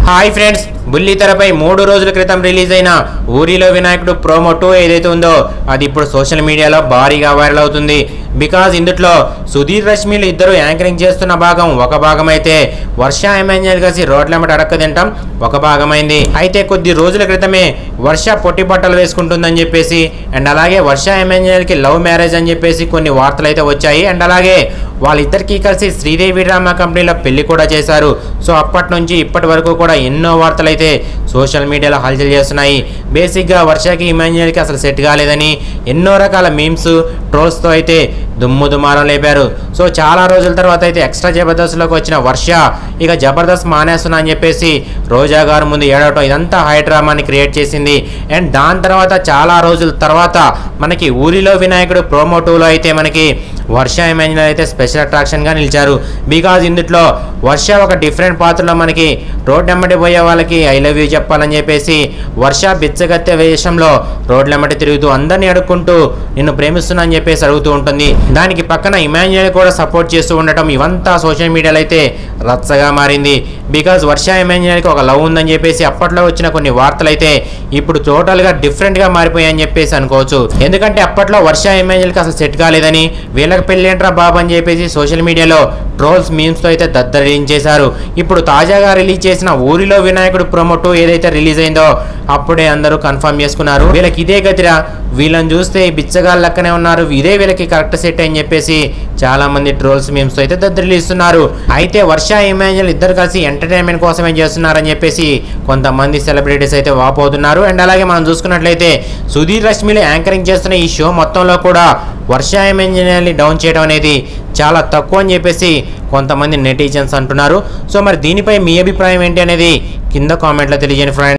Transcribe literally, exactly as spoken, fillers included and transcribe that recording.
Hi friends, బుల్లితెరపై మూడు రోజుల క్రితం రిలీజ్ అయిన ఊరిలో వినాయకుడు ప్రోమో టూ ఏదైతే ఉందో అది ఇప్పుడు సోషల్ మీడియాలో భారీగా వైరల్ అవుతుంది. బికాజ్ ఇందులో సుధీర్ రష్మిలు ఇద్దరు యాంకరింగ్ చేస్తున్న భాగం ఒక భాగం అయితే వర్ష ఎమాన్యుయల్ కలిసి రోడ్లెంబట అడక్క తింటాం ఒక భాగమైంది. అయితే కొద్ది రోజుల క్రితమే వర్ష పొట్టి బట్టలు వేసుకుంటుందని చెప్పేసి అండ్ అలాగే వర్ష ఎమాన్యుయల్ కి లవ్ మ్యారేజ్ అని చెప్పేసి కొన్ని వార్తలు అయితే వచ్చాయి. అండ్ అలాగే వాళ్ళిద్దరికీ కలిసి శ్రీదేవి డ్రామా కంపెనీలో పెళ్లి కూడా చేశారు. సో అప్పటి నుంచి ఇప్పటి వరకు కూడా ఎన్నో వార్తలు అయితే సోషల్ మీడియాలో హల్చల్ చేస్తున్నాయి. బేసిక్గా వర్షకి ఇమాన్యుయల్కి అసలు సెట్ కాలేదని ఎన్నో రకాల మీమ్స్ ట్రోల్స్తో అయితే దుమ్ము దుమారం లేపారు. సో చాలా రోజుల తర్వాత అయితే ఎక్స్ట్రా జబర్దస్త్లోకి వచ్చిన వర్ష ఇక జబర్దస్త్ మానేస్తున్నా అని చెప్పేసి రోజా గారు ముందు ఏడవటం ఇదంతా హై డ్రామాని క్రియేట్ చేసింది. అండ్ దాని తర్వాత చాలా రోజుల తర్వాత మనకి ఊరిలో వినాయకుడు ప్రోమో టూలో అయితే మనకి వర్ష ఎమాన్యుయల్ అయితే స్పెషల్ అట్రాక్షన్గా నిలిచారు. బికాజ్ ఇందులో వర్ష ఒక డిఫరెంట్ పాత్రలో మనకి రోడ్లెమ్మటి పోయే వాళ్ళకి ఐ లవ్ యూ చెప్పాలని చెప్పేసి వర్ష బిచ్చగత్తె వేషంలో రోడ్లెమ్మటి తిరుగుతూ అందరినీ అడుక్కుంటూ నిన్ను ప్రేమిస్తున్నా అని చెప్పేసి అడుగుతూ ఉంటుంది. దానికి పక్కన ఇమాన్యుయల్ కూడా సపోర్ట్ చేస్తూ ఉండటం ఇవంతా సోషల్ మీడియాలో అయితే రచ్చగా మారింది. బికాజ్ వర్ష ఎమాన్యుయల్కి ఒక లవ్ ఉందని చెప్పేసి అప్పట్లో వచ్చిన కొన్ని వార్తలు అయితే ఇప్పుడు టోటల్గా డిఫరెంట్గా మారిపోయాయని చెప్పేసి అనుకోవచ్చు. ఎందుకంటే అప్పట్లో వర్ష ఎమాన్యుయల్కి అసలు సెట్ కాలేదని వీళ్ళకి పెళ్ళి ఏంట్రా బాబు అని చెప్పేసి సోషల్ మీడియాలో ట్రోల్స్ మీమ్స్తో అయితే దద్దరించేశారు. ఇప్పుడు తాజాగా రిలీజ్ చేసిన ఊరిలో వినాయకుడు ప్రోమో టూ ఏదైతే రిలీజ్ అయిందో అప్పుడే అందరూ కన్ఫర్మ్ చేసుకున్నారు వీళ్ళకి ఇదే గతిరా, వీళ్ళని చూస్తే బిచ్చగాళ్ళ లెక్కనే ఉన్నారు, ఇదే వీళ్ళకి కరెక్ట్ సెట్ అని చెప్పేసి చాలా మంది ట్రోల్స్ మీమ్స్తో అయితే దద్దరిల్లిస్తున్నారు. అయితే వర్ష ఇమాన్యుయల్ ఇద్దరు కలిసి ఎంటర్టైన్మెంట్ కోసమే చేస్తున్నారని చెప్పేసి కొంతమంది సెలబ్రిటీస్ అయితే వాపోతున్నారు. అండ్ అలాగే మనం చూసుకున్నట్లయితే సుధీర్ రష్మిలు యాంకరింగ్ చేస్తున్న ఈ షో మొత్తంలో కూడా వర్ష ఎమాన్యుయల్ని డౌన్ చేయడం అనేది చాలా తక్కువ అని చెప్పేసి కొంతమంది నెటిజన్స్ అంటున్నారు. సో మరి దీనిపై మీ అభిప్రాయం ఏంటి అనేది కింద కామెంట్లో తెలియజేయండి ఫ్రెండ్స్.